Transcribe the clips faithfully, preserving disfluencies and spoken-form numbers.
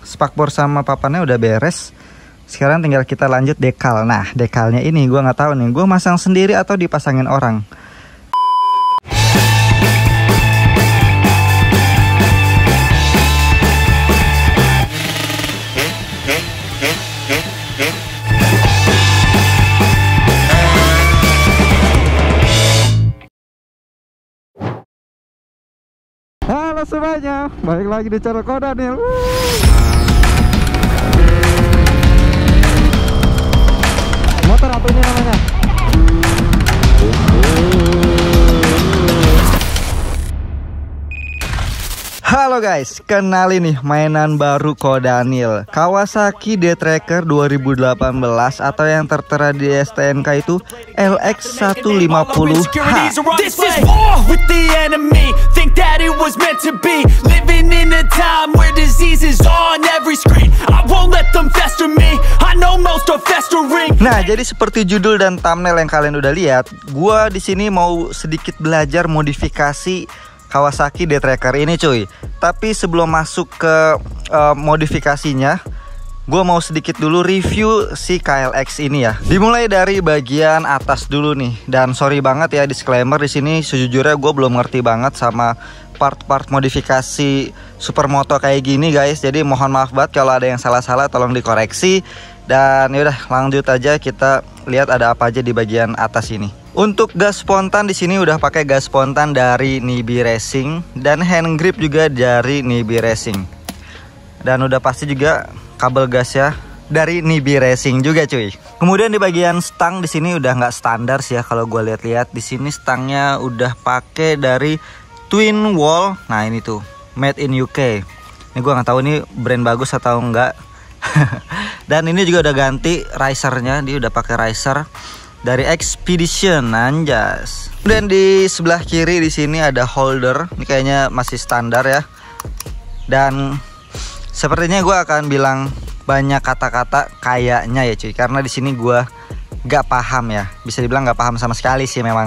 spakbor sama papannya udah beres. Sekarang tinggal kita lanjut dekal. Nah, dekalnya ini gue nggak tahu nih, gue masang sendiri atau dipasangin orang. Halo semuanya, balik lagi di channel Ko Daniel. Motor apa ini namanya? Halo guys, kenali nih mainan baru Ko Daniel, Kawasaki D-Tracker dua ribu delapan belas atau yang tertera di S T N K itu L X seratus lima puluh H. Nah, jadi seperti judul dan thumbnail yang kalian udah lihat, gua di sini mau sedikit belajar modifikasi Kawasaki D-Tracker ini cuy. Tapi sebelum masuk ke uh, modifikasinya, gue mau sedikit dulu review si K L X ini ya. Dimulai dari bagian atas dulu nih. Dan sorry banget ya disclaimer di sini, sejujurnya gue belum ngerti banget sama part-part modifikasi supermoto kayak gini guys. Jadi mohon maaf banget kalau ada yang salah-salah, tolong dikoreksi. Dan yaudah lanjut aja, kita lihat ada apa aja di bagian atas ini. Untuk gas spontan di sini udah pakai gas spontan dari Nibi Racing dan hand grip juga dari Nibi Racing. Dan udah pasti juga kabel gasnya dari Nibi Racing juga cuy. Kemudian di bagian stang di sini udah nggak standar sih ya kalau gue lihat-lihat. Di sini stangnya udah pakai dari Twin Wall. Nah ini tuh made in U K. Ini gue nggak tahu ini brand bagus atau enggak. Dan ini juga udah ganti risernya, dia udah pakai riser dari Expedition, anjas. Dan di sebelah kiri di sini ada holder. Ini kayaknya masih standar ya. Dan sepertinya gue akan bilang banyak kata-kata kayaknya ya cuy, karena di sini gue gak paham ya. Bisa dibilang gak paham sama sekali sih memang.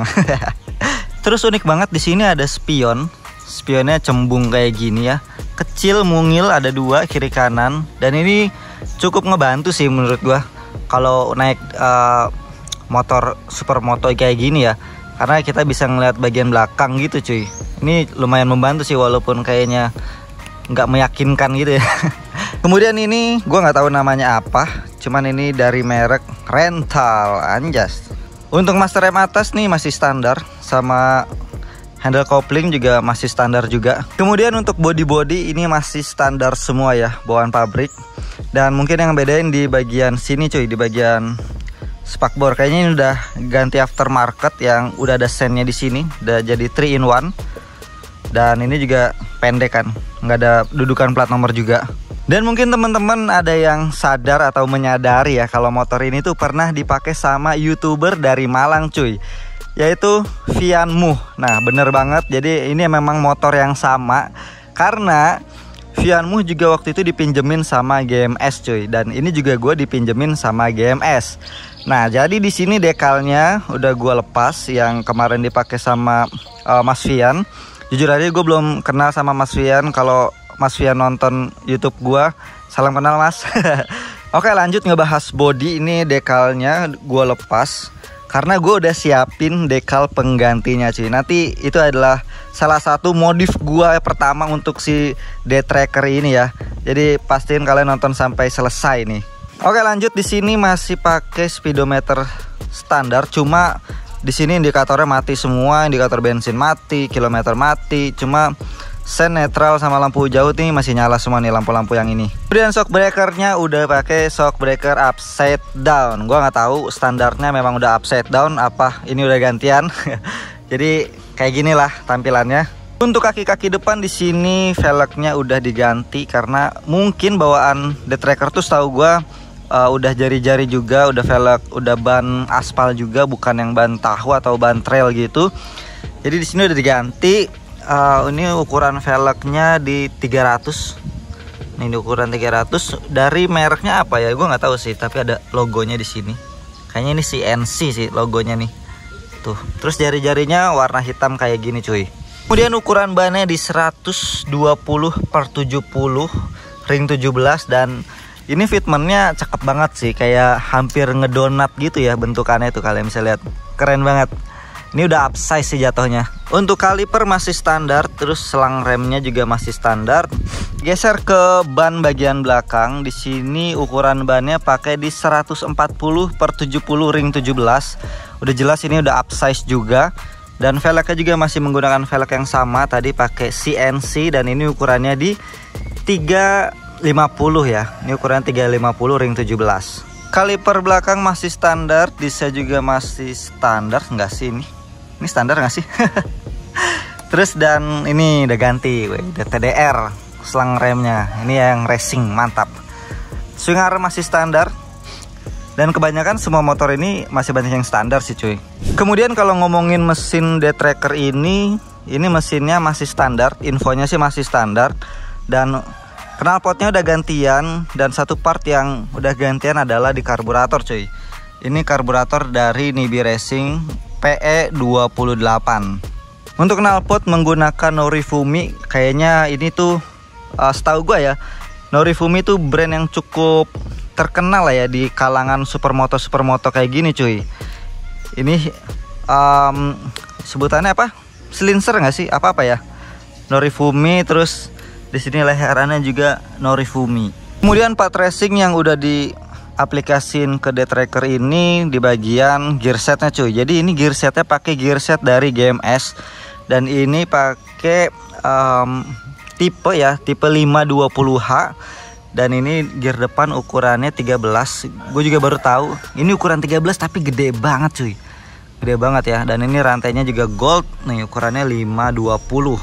Terus unik banget di sini ada spion. Spionnya cembung kayak gini ya. Kecil, mungil, ada dua kiri kanan. Dan ini cukup ngebantu sih menurut gue kalau naik uh, motor supermoto kayak gini ya, karena kita bisa ngeliat bagian belakang gitu cuy. Ini lumayan membantu sih walaupun kayaknya nggak meyakinkan gitu ya. Kemudian ini gue nggak tahu namanya apa, cuman ini dari merek Rental, anjas. Untuk master rem atas nih masih standar, sama handle coupling juga masih standar juga. Kemudian untuk body-body ini masih standar semua ya, bawaan pabrik. Dan mungkin yang bedain di bagian sini cuy, di bagian spakbor kayaknya ini udah ganti aftermarket yang udah ada sennya di sini, udah jadi three in one. Dan ini juga pendek kan, nggak ada dudukan plat nomor juga. Dan mungkin teman-teman ada yang sadar atau menyadari ya kalau motor ini tuh pernah dipakai sama YouTuber dari Malang cuy, yaitu Vian Muh. Nah bener banget, jadi ini memang motor yang sama karena Vian Muh juga waktu itu dipinjemin sama G M S cuy, dan ini juga gue dipinjemin sama G M S. Nah jadi di sini dekalnya udah gue lepas yang kemarin dipakai sama uh, Mas Vian. Jujur aja gue belum kenal sama Mas Vian. Kalau Mas Vian nonton YouTube gue, salam kenal Mas. Oke lanjut ngebahas body. Ini dekalnya gue lepas karena gue udah siapin dekal penggantinya cuy. Nanti itu adalah salah satu modif gue pertama untuk si D-Tracker ini ya. Jadi pastiin kalian nonton sampai selesai nih. Oke lanjut, di sini masih pakai speedometer standar, cuma di sini indikatornya mati semua, indikator bensin mati, kilometer mati, cuma sen netral sama lampu jauh nih masih nyala semua nih lampu-lampu yang ini. Kemudian shock breakernya udah pakai shock breaker upside down. Gua nggak tahu standarnya memang udah upside down apa ini udah gantian. Jadi kayak gini lah tampilannya. Untuk kaki-kaki depan di sini velgnya udah diganti karena mungkin bawaan D-Tracker tuh setahu gua uh, udah jari-jari juga, udah velg, udah ban aspal juga, bukan yang ban tahu atau ban trail gitu. Jadi di sini udah diganti. Uh, ini ukuran velgnya di tiga ratus. Ini di ukuran tiga ratus. Dari mereknya apa ya? Gue nggak tahu sih, tapi ada logonya di sini. Kayaknya ini C N C sih logonya nih. Tuh. Terus jari-jarinya warna hitam kayak gini cuy. Kemudian ukuran bannya di seratus dua puluh per tujuh puluh ring tujuh belas. Dan ini fitmentnya cakep banget sih, kayak hampir ngedonat gitu ya bentukannya tuh, kalian bisa lihat, keren banget. Ini udah upsize sih jatuhnya. Untuk kaliper masih standar, terus selang remnya juga masih standar. Geser ke ban bagian belakang, di sini ukuran bannya pakai di seratus empat puluh per tujuh puluh ring tujuh belas. Udah jelas ini udah upsize juga. Dan velgnya juga masih menggunakan velg yang sama, tadi pakai C N C dan ini ukurannya di tiga lima puluh ya. Ini ukuran tiga lima puluh ring tujuh belas. Kaliper belakang masih standar, disnya juga masih standar enggak sih ini? Ini standar nggak sih? Terus dan ini udah ganti, udah T D R selang remnya. Ini yang racing, mantap. Swing arm masih standar. Dan kebanyakan semua motor ini masih banyak yang standar sih cuy. Kemudian kalau ngomongin mesin D-Tracker ini, ini mesinnya masih standar, infonya sih masih standar. Dan knalpotnya udah gantian, dan satu part yang udah gantian adalah di karburator cuy. Ini karburator dari Nibi Racing P E dua puluh delapan. Untuk knalpot menggunakan Norifumi. Kayaknya ini tuh uh, setahu gue ya, Norifumi tuh brand yang cukup terkenal lah ya di kalangan supermoto supermoto kayak gini cuy. Ini um, sebutannya apa? Silencer nggak sih? Apa apa ya? Norifumi, terus di sini leherannya juga Norifumi. Kemudian part racing yang udah di aplikasiin ke D-Tracker ini di bagian gear setnya cuy. Jadi ini gear setnya pakai gear set dari G M S. Dan ini pakai um, tipe ya, tipe lima dua puluh H. Dan ini gear depan ukurannya tiga belas. Gue juga baru tahu ini ukuran tiga belas tapi gede banget cuy. Gede banget ya. Dan ini rantainya juga gold. Nih ukurannya lima dua puluh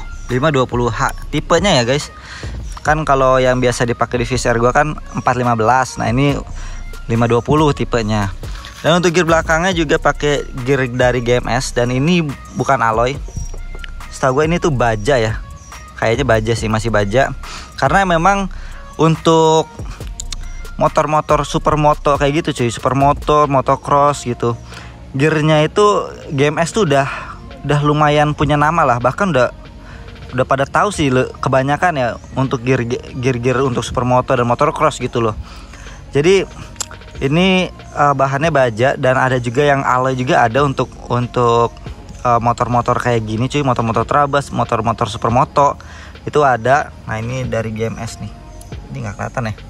H tipenya ya guys. Kan kalau yang biasa dipakai di V C R gue kan empat lima belas. Nah ini lima dua puluh tipenya. Dan untuk gear belakangnya juga pakai gear dari G M S. Dan ini bukan alloy. Setahu gue ini tuh baja ya. Kayaknya baja sih, masih baja. Karena memang untuk motor-motor supermoto kayak gitu cuy, supermoto, motocross gitu, gearnya itu G M S tuh udah udah lumayan punya nama lah. Bahkan udah udah pada tahu sih kebanyakan ya untuk gear gear gear untuk supermoto dan motocross gitu loh. Jadi ini uh, bahannya baja dan ada juga yang alloy juga ada untuk untuk motor-motor uh, kayak gini cuy, motor-motor Trabas, motor-motor supermoto itu ada. Nah ini dari G M S nih, ini nggak kelihatan ya,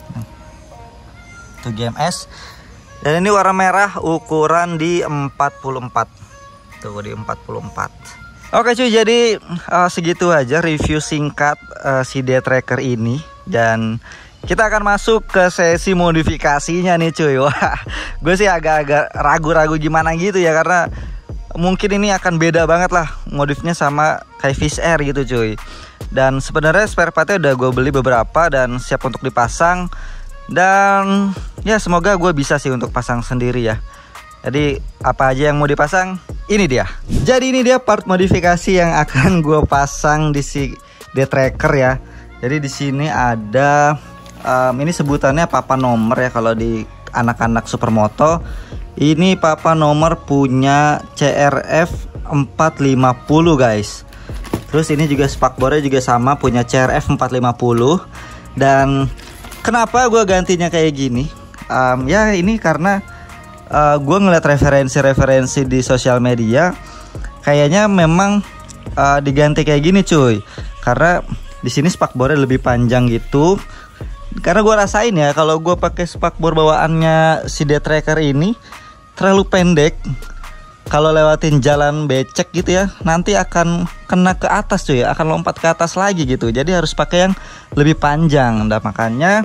itu G M S. Dan ini warna merah, ukuran di empat puluh empat, tuh di empat puluh empat. Oke cuy, jadi uh, segitu aja review singkat uh, si D-Tracker ini. Dan kita akan masuk ke sesi modifikasinya nih cuy. Wah, gue sih agak-agak ragu-ragu gimana gitu ya, karena mungkin ini akan beda banget lah modifnya sama kayak V C R gitu cuy. Dan sebenarnya spare partnya udah gue beli beberapa dan siap untuk dipasang. Dan ya semoga gue bisa sih untuk pasang sendiri ya. Jadi apa aja yang mau dipasang, ini dia. Jadi ini dia part modifikasi yang akan gue pasang di si D-Tracker ya. Jadi di sini ada um, ini sebutannya papa nomor ya kalau di anak-anak supermoto. Ini papa nomor punya C R F empat lima puluh guys. Terus ini juga spakbornya juga sama, punya C R F empat lima puluh. Dan kenapa gue gantinya kayak gini? Um, ya ini karena uh, gue ngeliat referensi-referensi di sosial media, kayaknya memang uh, diganti kayak gini cuy. Karena di sini spakbornya lebih panjang gitu. Karena gue rasain ya, kalau gue pakai spakbor bawaannya si D-Tracker ini terlalu pendek. Kalau lewatin jalan becek gitu ya, nanti akan kena ke atas cuy, akan lompat ke atas lagi gitu. Jadi harus pakai yang lebih panjang. Nah makanya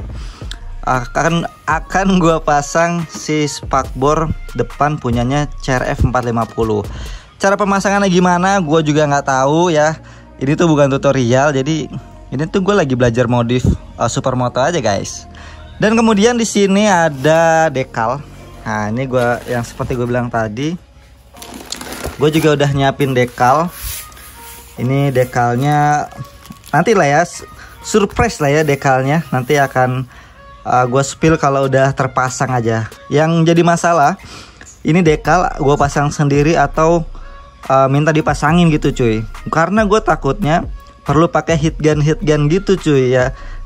akan akan gue pasang si spakbor depan punyanya C R F empat lima puluh. Cara pemasangannya gimana gue juga nggak tahu ya. Ini tuh bukan tutorial, jadi ini tuh gue lagi belajar modif uh, supermoto aja guys. Dan kemudian di sini ada dekal. Nah ini gue yang seperti gue bilang tadi, gue juga udah nyiapin dekal. Ini dekalnya nanti lah ya, surprise lah ya dekalnya. Nanti akan uh, gue spill kalau udah terpasang aja. Yang jadi masalah, ini dekal gue pasang sendiri atau uh, minta dipasangin gitu cuy. Karena gue takutnya perlu pakai heat gun heat gun gitu cuy ya.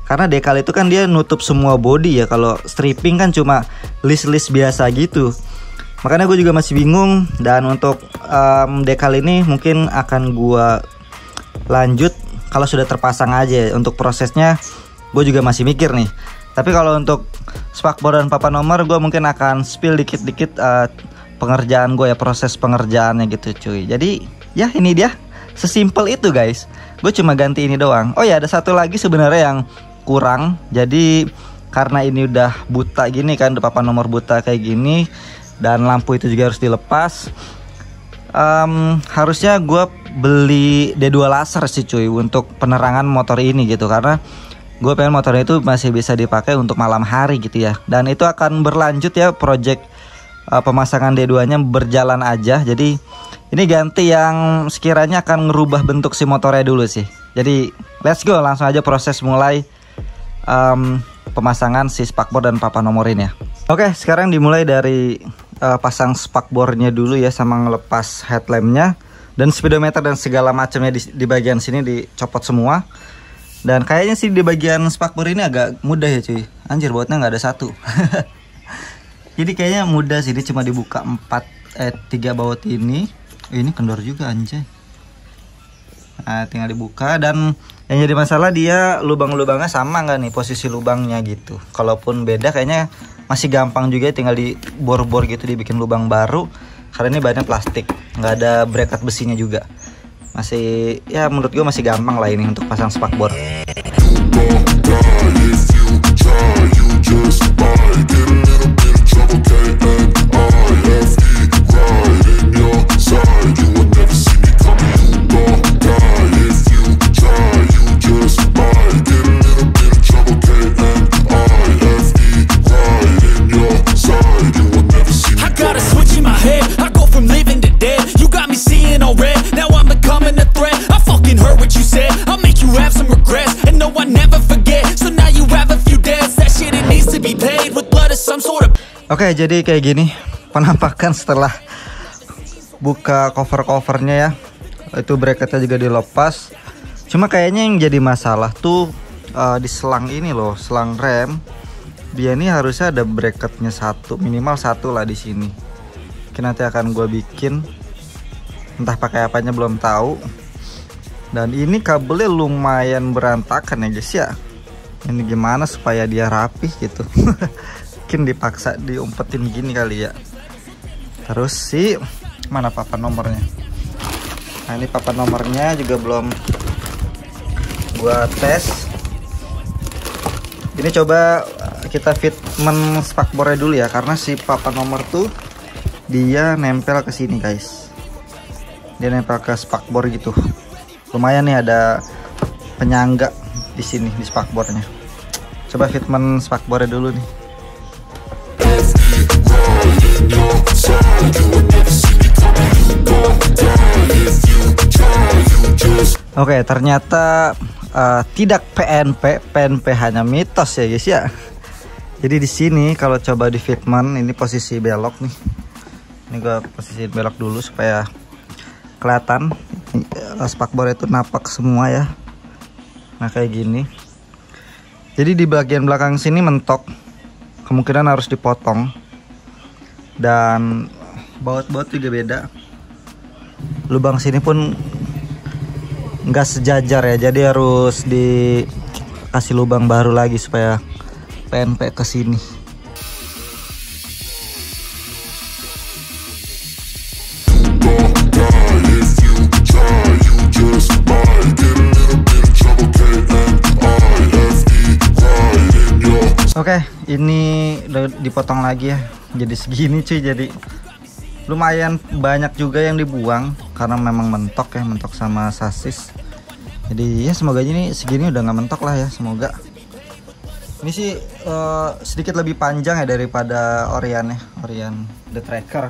Karena dekal itu kan dia nutup semua body ya. Kalau stripping kan cuma list-list biasa gitu. Makanya gue juga masih bingung. Dan untuk um, dekal ini mungkin akan gue lanjut kalau sudah terpasang aja. Untuk prosesnya gue juga masih mikir nih. Tapi kalau untuk spakbor dan papan nomor, gue mungkin akan spill dikit-dikit uh, pengerjaan gue ya, proses pengerjaannya gitu cuy. Jadi ya ini dia, sesimpel itu guys. Gue cuma ganti ini doang. Oh ya, ada satu lagi sebenarnya yang kurang. Jadi karena ini udah buta gini kan, papan nomor buta kayak gini, dan lampu itu juga harus dilepas. um, Harusnya gue beli D dua laser sih cuy untuk penerangan motor ini gitu. Karena gue pengen motornya itu masih bisa dipakai untuk malam hari gitu ya. Dan itu akan berlanjut ya, project uh, pemasangan D dua nya berjalan aja. Jadi ini ganti yang sekiranya akan ngerubah bentuk si motornya dulu sih. Jadi let's go, langsung aja proses mulai um, pemasangan si spakbor dan papan nomor ini ya. Oke, sekarang dimulai dari uh, pasang spakbornya dulu ya, sama ngelepas headlampnya. Dan speedometer dan segala macamnya di, di bagian sini dicopot semua. Dan kayaknya sih di bagian spakbor ini agak mudah ya cuy. Anjir, bautnya nggak ada satu. Jadi kayaknya mudah sih, dia cuma dibuka empat eh tiga baut ini. Eh, ini kendor juga anjay. Nah, tinggal dibuka. Dan yang jadi masalah dia lubang-lubangnya sama nggak nih posisi lubangnya gitu. Kalaupun beda kayaknya masih gampang juga, tinggal dibor-bor gitu, dibikin lubang baru. Karena ini banyak plastik, nggak ada bracket besinya juga. Masih ya menurut gue masih gampang lah ini untuk pasang spakbor. Oke, jadi kayak gini penampakan setelah buka cover-covernya ya. Itu bracketnya juga dilepas. Cuma kayaknya yang jadi masalah tuh uh, di selang ini loh, selang rem. Dia ini harusnya ada bracketnya satu, minimal satu lah di sini. Mungkin nanti akan gue bikin, entah pakai apanya belum tahu. Dan ini kabelnya lumayan berantakan ya guys ya. Ini gimana supaya dia rapih gitu. Mungkin dipaksa diumpetin gini kali ya. Terus sih mana papan nomornya. Nah ini papan nomornya juga belum gua tes. Ini coba kita fitment spakbornya dulu ya, karena si papan nomor tuh dia nempel ke sini guys. Dia nempel ke spakbor gitu. Lumayan nih ada penyangga di sini di spakbornya. Coba fitment spakbornya dulu nih. Oke, ternyata uh, tidak P N P, P N P hanya mitos ya guys ya. Jadi di sini kalau coba di fitment, ini posisi belok nih. Ini gua posisi belok dulu supaya kelihatan uh, spakbor itu napak semua ya. Nah kayak gini. Jadi di bagian belakang sini mentok, kemungkinan harus dipotong. Dan baut-baut juga beda. Lubang sini pun nggak sejajar ya, jadi harus dikasih lubang baru lagi supaya P N P ke sini. Oke, ini udah dipotong lagi ya. Jadi segini cuy, jadi lumayan banyak juga yang dibuang karena memang mentok ya, mentok sama sasis. Jadi ya semoga ini segini udah nggak mentok lah ya, semoga. Ini sih uh, sedikit lebih panjang ya daripada Orion ya, Orion The Tracker.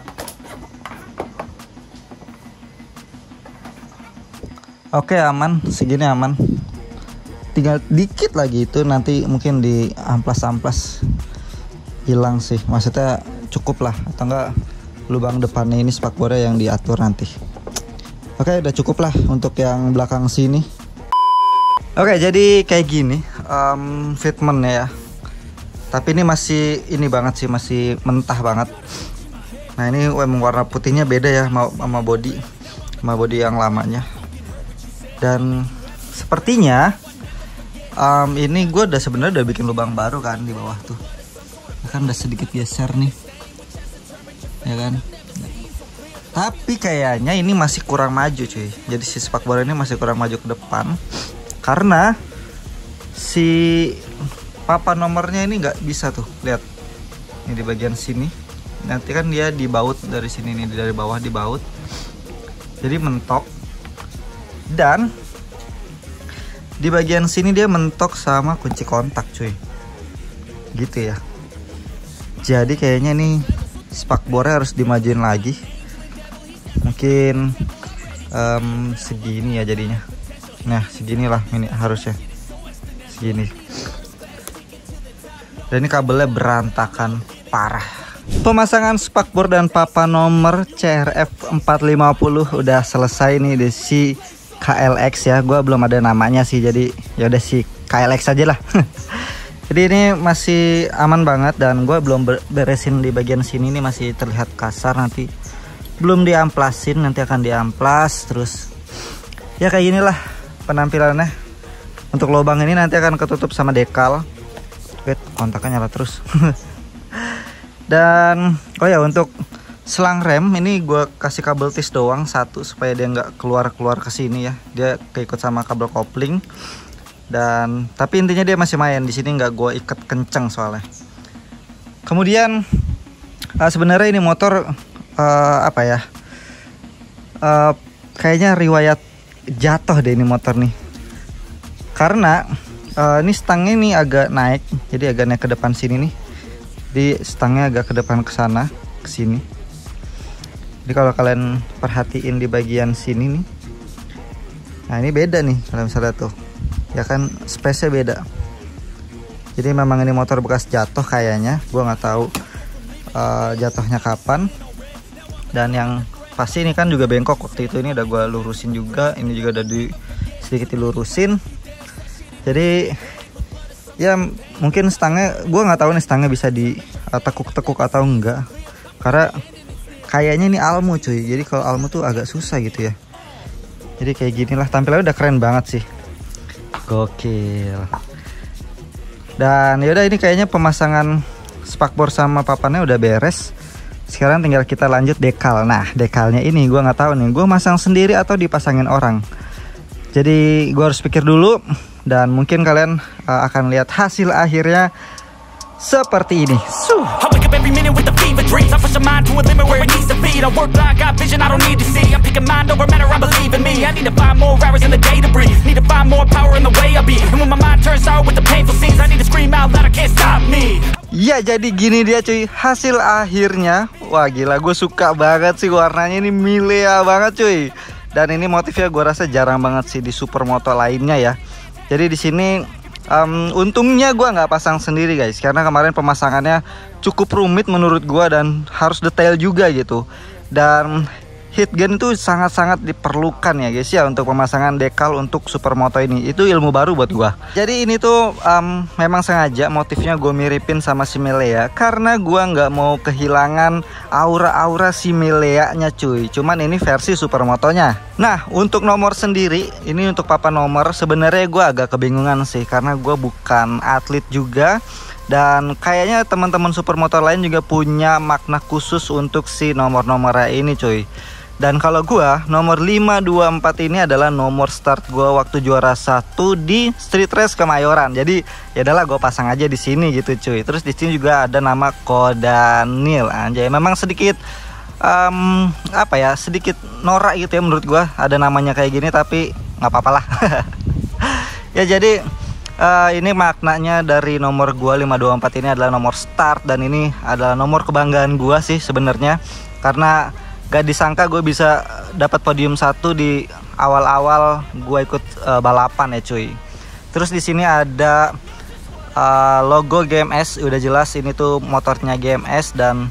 Oke, aman, segini aman. Tinggal dikit lagi itu nanti mungkin di amplas-amplas hilang sih, maksudnya cukup lah, atau enggak lubang depannya ini spakbornya yang diatur nanti. Oke, udah cukup lah untuk yang belakang sini. Oke, jadi kayak gini um, fitment ya. Tapi ini masih ini banget sih, masih mentah banget. Nah ini emang warna putihnya beda ya sama, sama body, sama body yang lamanya. Dan sepertinya um, ini gue udah sebenarnya udah bikin lubang baru kan di bawah tuh. Kan udah sedikit geser nih, ya kan. Tapi kayaknya ini masih kurang maju cuy. Jadi si spakbor ini masih kurang maju ke depan karena si papan nomornya ini nggak bisa tuh, lihat ini di bagian sini. Nanti kan dia dibaut dari sini nih, dari bawah dibaut, jadi mentok. Dan di bagian sini dia mentok sama kunci kontak cuy, gitu ya. Jadi kayaknya nih spakbornya harus dimajuin lagi. Mungkin um, segini ya jadinya. Nah seginilah ini harusnya, segini. Dan ini kabelnya berantakan parah. Pemasangan spakbor dan papan nomor C R F empat lima nol udah selesai nih di si K L X ya. Gua belum ada namanya sih, jadi ya udah si K L X aja lah. Jadi ini masih aman banget dan gue belum beresin di bagian sini, ini masih terlihat kasar, nanti belum diamplasin, nanti akan diamplas. Terus ya kayak ginilah penampilannya. Untuk lubang ini nanti akan ketutup sama dekal. Wait, kontaknya nyala terus. Dan oh ya, untuk selang rem ini gue kasih kabel tis doang satu supaya dia nggak keluar-keluar ke sini ya. Dia keikut sama kabel kopling. Dan tapi intinya dia masih main di sini, nggak gue ikat kenceng soalnya. Kemudian uh, sebenarnya ini motor uh, apa ya? Uh, kayaknya riwayat jatuh deh ini motor nih. Karena uh, ini stangnya ini agak naik, jadi agak naik ke depan sini nih. Jadi stangnya agak ke depan ke sana, ke sini. Jadi kalau kalian perhatiin di bagian sini nih, nah ini beda nih kalau misalnya tuh. Ya kan space-nya beda. Jadi memang ini motor bekas jatuh kayaknya. Gua nggak tahu uh, jatuhnya kapan. Dan yang pasti ini kan juga bengkok waktu itu, ini udah gua lurusin juga. Ini juga udah di sedikit dilurusin. Jadi ya mungkin stangnya, gua nggak tahu nih stangnya bisa di uh, tekuk-tekuk atau enggak. Karena kayaknya ini almu cuy. Jadi kalau almu tuh agak susah gitu ya. Jadi kayak ginilah, tampilannya udah keren banget sih. Gokil. Dan yaudah, ini kayaknya pemasangan spakbor sama papannya udah beres. Sekarang tinggal kita lanjut dekal. Nah dekalnya ini gue nggak tahu nih, gue masang sendiri atau dipasangin orang. Jadi gue harus pikir dulu. Dan mungkin kalian uh, akan lihat hasil akhirnya seperti ini. Suh. Ya jadi gini dia cuy hasil akhirnya. Wah gila, gue suka banget sih warnanya, ini milea banget cuy. Dan ini motifnya gue rasa jarang banget sih di supermoto lainnya ya. Jadi di sini Um, untungnya gue nggak pasang sendiri guys, karena kemarin pemasangannya cukup rumit menurut gue dan harus detail juga gitu. Dan heat gun itu sangat-sangat diperlukan ya guys ya untuk pemasangan dekal untuk supermoto ini. Itu ilmu baru buat gue. Jadi ini tuh um, memang sengaja motifnya gue miripin sama si Milea, karena gue nggak mau kehilangan aura-aura si Milea-nya cuy. Cuman ini versi supermotonya. Nah untuk nomor sendiri, ini untuk papan nomor sebenarnya gue agak kebingungan sih, karena gue bukan atlet juga. Dan kayaknya teman-teman supermoto lain juga punya makna khusus untuk si nomor-nomornya ini cuy. Dan kalau gua nomor lima dua empat ini adalah nomor start gua waktu juara satu di Street Race Kemayoran. Jadi ya adalah gua pasang aja di sini gitu cuy. Terus di sini juga ada nama Kodanil anjay. Memang sedikit um, apa ya, sedikit norak gitu ya menurut gua ada namanya kayak gini, tapi nggak apa-apa lah. Ya jadi uh, ini maknanya dari nomor gua lima dua empat ini adalah nomor start, dan ini adalah nomor kebanggaan gua sih sebenarnya, karena gak disangka gue bisa dapat podium satu di awal-awal gue ikut uh, balapan ya cuy. Terus di sini ada uh, logo G M S, udah jelas ini tuh motornya G M S. Dan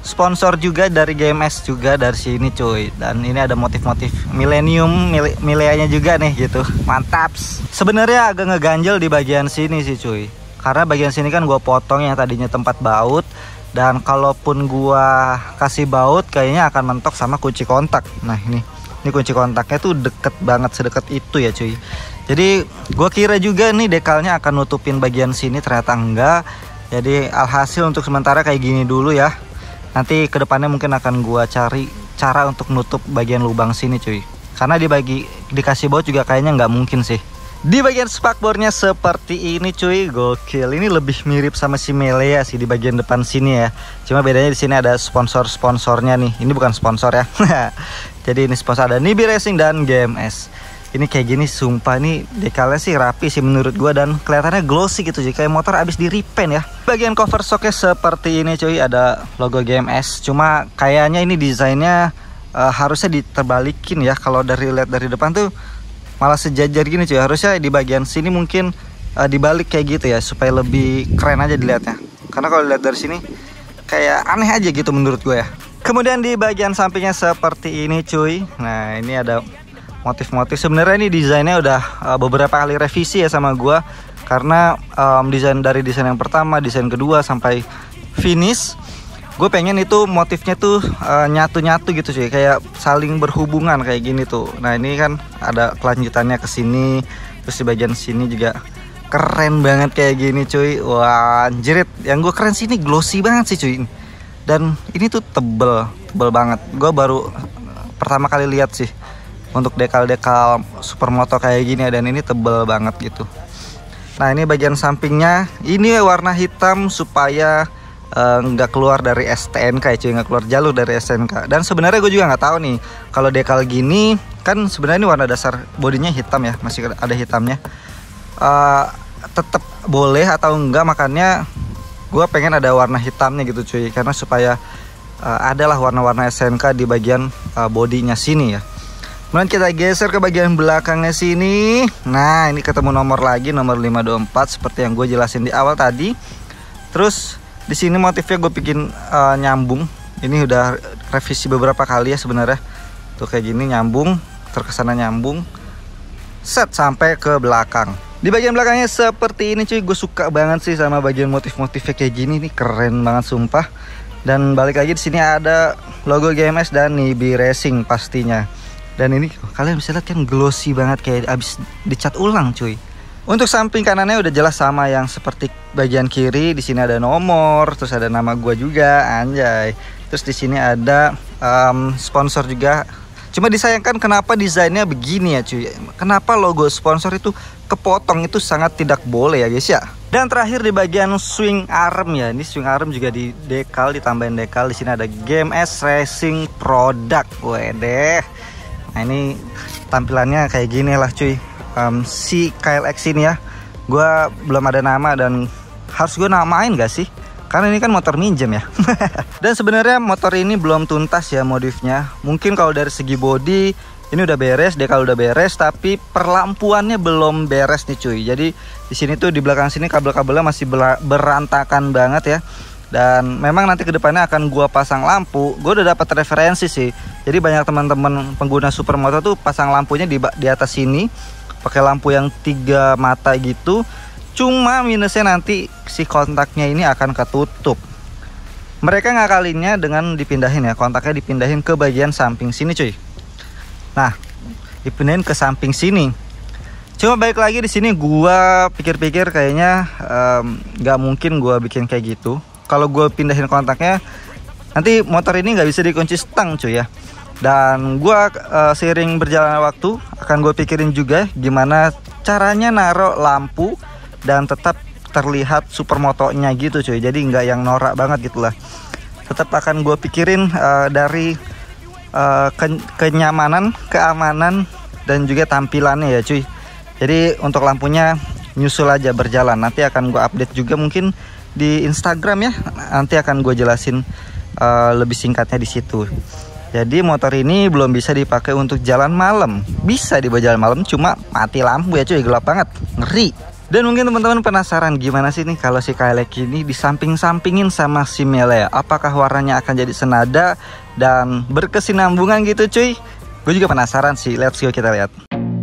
sponsor juga dari G M S juga dari sini cuy. Dan ini ada motif-motif milenium mil milenianya juga nih gitu. Mantap. Sebenarnya agak ngeganjel di bagian sini sih cuy, karena bagian sini kan gua potong yang tadinya tempat baut, dan kalaupun gua kasih baut kayaknya akan mentok sama kunci kontak. Nah ini ini kunci kontaknya tuh deket banget, sedekat itu ya cuy. Jadi gua kira juga nih dekalnya akan nutupin bagian sini, ternyata enggak. Jadi alhasil untuk sementara kayak gini dulu ya. Nanti kedepannya mungkin akan gua cari cara untuk nutup bagian lubang sini cuy, karena dibagi dikasih baut juga kayaknya nggak mungkin sih. Di bagian spakbornya seperti ini cuy, gokil. Ini lebih mirip sama si Melea sih di bagian depan sini ya. Cuma bedanya di sini ada sponsor-sponsornya nih. Ini bukan sponsor ya. Jadi ini sponsor ada Nibi Racing dan G M S. Ini kayak gini sumpah, nih dekalnya sih rapi sih menurut gua, dan kelihatannya glossy gitu sih, kayak motor abis di repaint ya. Bagian cover shocknya seperti ini cuy, ada logo G M S. Cuma kayaknya ini desainnya uh, harusnya diterbalikin ya. Kalau dari lihat dari depan tuh malah sejajar gini cuy. Harusnya di bagian sini mungkin uh, dibalik kayak gitu ya, supaya lebih keren aja dilihatnya. Karena kalau dilihat dari sini kayak aneh aja gitu menurut gue ya. Kemudian di bagian sampingnya seperti ini cuy. Nah ini ada motif-motif. Sebenarnya ini desainnya udah uh, beberapa kali revisi ya sama gua, karena um, desain dari desain yang pertama, desain kedua sampai finish, gue pengen itu motifnya tuh nyatu-nyatu uh, gitu sih, kayak saling berhubungan kayak gini tuh. Nah ini kan ada kelanjutannya ke sini, terus di bagian sini juga keren banget kayak gini cuy. Wah anjirit, yang gue keren sini glossy banget sih cuy. Dan ini tuh tebel, tebel banget. Gue baru pertama kali lihat sih untuk dekal-dekal supermoto kayak gini, dan ini tebel banget gitu. Nah ini bagian sampingnya, ini warna hitam supaya nggak uh, keluar dari S T N K ya cuy, nggak keluar jalur dari S T N K. Dan sebenarnya gue juga nggak tahu nih, kalau dekal gini kan sebenarnya ini warna dasar bodinya hitam ya, masih ada hitamnya. Uh, tetap boleh atau enggak, makanya gue pengen ada warna hitamnya gitu cuy, karena supaya uh, adalah warna-warna S T N K di bagian uh, bodinya sini ya. Kemudian kita geser ke bagian belakangnya sini. Nah ini ketemu nomor lagi, nomor lima dua empat seperti yang gue jelasin di awal tadi. Terus di sini motifnya gue bikin uh, nyambung. Ini udah revisi beberapa kali ya sebenarnya. Tuh kayak gini nyambung, terkesan nyambung, set sampai ke belakang. Di bagian belakangnya seperti ini cuy. Gue suka banget sih sama bagian motif-motifnya kayak gini nih, keren banget sumpah. Dan balik lagi di sini ada logo G M S dan Nibi Racing pastinya. Dan ini kalian bisa lihat kan glossy banget, kayak abis dicat ulang cuy. Untuk samping kanannya udah jelas sama yang seperti bagian kiri. Di sini ada nomor, terus ada nama gua juga, anjay. Terus di sini ada um, sponsor juga. Cuma disayangkan kenapa desainnya begini ya cuy. Kenapa logo sponsor itu kepotong, itu sangat tidak boleh ya guys ya. Dan terakhir di bagian swing arm ya. Ini swing arm juga di dekal, ditambahin dekal. Di sini ada G M S Racing Product. Wedeh. Nah ini tampilannya kayak gini lah cuy. um, Si K L X ini ya, gue belum ada nama, dan harus gue namain gak sih? Karena ini kan motor minjem ya. Dan sebenarnya motor ini belum tuntas ya modifnya. Mungkin kalau dari segi body ini udah beres, dekal udah beres, tapi perlampuannya belum beres nih cuy. Jadi di sini tuh di belakang sini kabel-kabelnya masih berantakan banget ya. Dan memang nanti kedepannya akan gua pasang lampu. Gue udah dapat referensi sih. Jadi banyak teman-teman pengguna supermoto tuh pasang lampunya di di atas sini, pakai lampu yang tiga mata gitu. Cuma minusnya nanti si kontaknya ini akan ketutup. Mereka ngakalinnya dengan dipindahin ya, kontaknya dipindahin ke bagian samping sini cuy. Nah, dipindahin ke samping sini. Cuma balik lagi di sini gua pikir-pikir kayaknya nggak um, mungkin gua bikin kayak gitu. Kalau gue pindahin kontaknya, nanti motor ini nggak bisa dikunci stang cuy ya. Dan gue uh, seiring berjalan waktu akan gue pikirin juga gimana caranya naruh lampu dan tetap terlihat supermotonya gitu cuy. Jadi nggak yang norak banget gitulah. Tetap akan gue pikirin uh, dari uh, ke kenyamanan, keamanan, dan juga tampilannya ya cuy. Jadi untuk lampunya nyusul aja berjalan. Nanti akan gue update juga mungkin di Instagram ya, nanti akan gue jelasin uh, lebih singkatnya di situ. Jadi motor ini belum bisa dipakai untuk jalan malam. Bisa dibawa jalan malam, cuma mati lampu ya cuy, gelap banget, ngeri. Dan mungkin teman-teman penasaran gimana sih nih kalau si Kailek ini disamping-sampingin sama si Milea. Apakah warnanya akan jadi senada dan berkesinambungan gitu cuy? Gue juga penasaran sih, let's go kita lihat.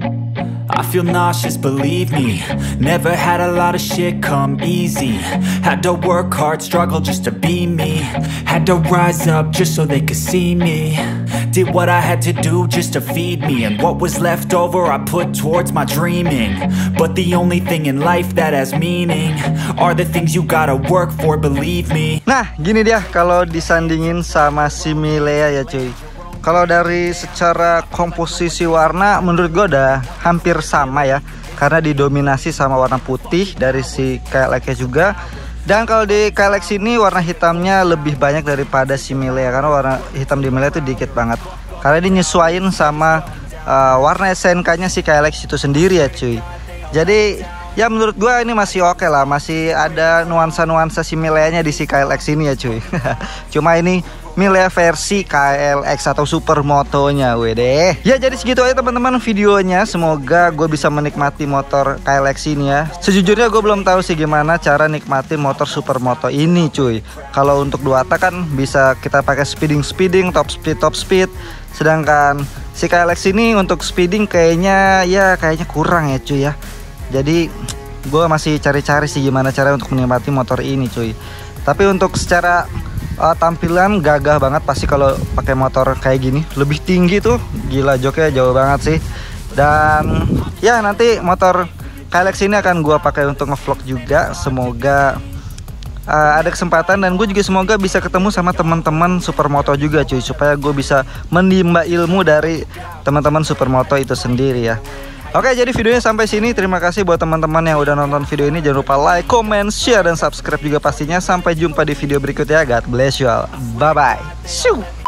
I feel nauseous, believe me. Never had a lot of shit come easy. Had to work hard, struggle just to be me. Had to rise up just so they could see me. Did what I had to do just to feed me. And what was left over I put towards my dreaming. But the only thing in life that has meaning are the things you gotta work for, believe me. Nah gini dia kalau disandingin sama si Milea ya cuy. Kalau dari secara komposisi warna menurut gue udah hampir sama ya, karena didominasi sama warna putih dari si Kailek juga. Dan kalau di Kailek sini warna hitamnya lebih banyak daripada si Milea, karena warna hitam di Milea itu dikit banget. Karena dinyesuaiin sama uh, warna S N K-nya si Kailek itu sendiri ya cuy. Jadi ya menurut gue ini masih oke okay lah, masih ada nuansa-nuansa si Milea-nya di si Kailek sini ya cuy. Cuma ini Milea versi K L X atau Supermoto-nya, wede. Ya jadi segitu aja teman-teman videonya. Semoga gue bisa menikmati motor K L X ini ya. Sejujurnya gue belum tahu sih gimana cara nikmati motor Supermoto ini cuy. Kalau untuk dua tak kan bisa kita pakai speeding-speeding, top speed, top speed. Sedangkan si K L X ini untuk speeding kayaknya ya kayaknya kurang ya cuy ya. Jadi gue masih cari-cari sih gimana cara untuk menikmati motor ini cuy. Tapi untuk secara uh, tampilan gagah banget pasti kalau pakai motor kayak gini. Lebih tinggi tuh, gila joknya jauh banget sih. Dan ya nanti motor K L X ini akan gue pakai untuk ngevlog juga. Semoga uh, ada kesempatan dan gue juga semoga bisa ketemu sama teman-teman Supermoto juga cuy, supaya gue bisa menimba ilmu dari teman-teman Supermoto itu sendiri ya. Oke, jadi videonya sampai sini. Terima kasih buat teman-teman yang udah nonton video ini. Jangan lupa like, comment, share, dan subscribe juga pastinya. Sampai jumpa di video berikutnya. God bless you all. Bye-bye. Shoo.